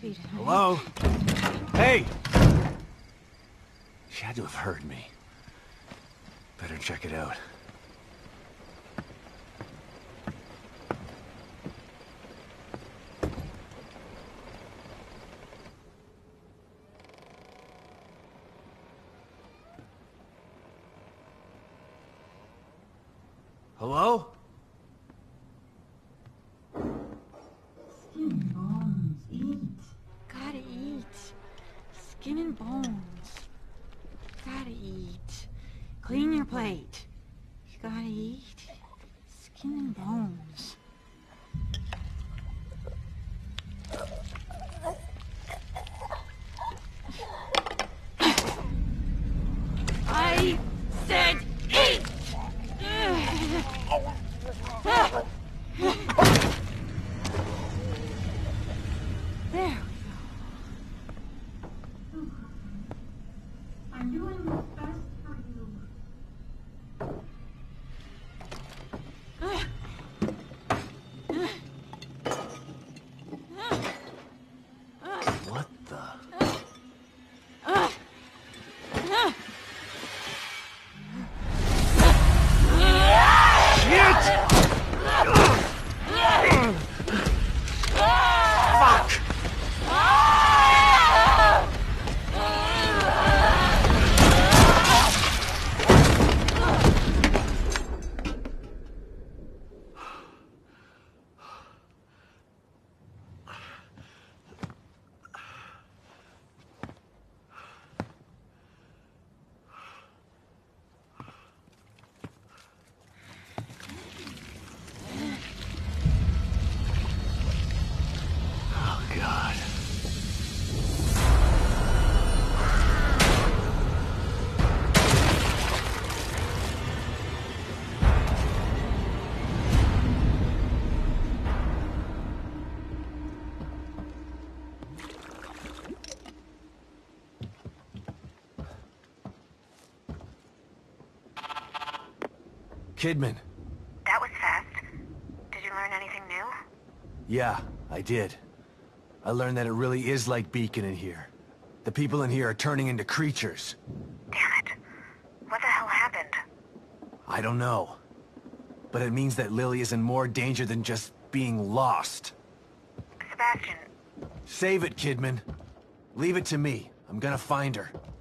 feet. Hello? Hey! She had to have heard me. Better check it out. Hello? Skin and bones, eat. Gotta eat. Skin and bones. Gotta eat. Clean your plate. You gotta eat. Skin and bones. I said eat! There we go. I'm doing what's best for you. What the? Oh, God. Kidman. That was fast. Did you learn anything new? Yeah, I did. I learned that it really is like Beacon in here. The people in here are turning into creatures. Damn it. What the hell happened? I don't know. But it means that Lily is in more danger than just being lost. Sebastian, Save it, Kidman. Leave it to me. I'm gonna find her.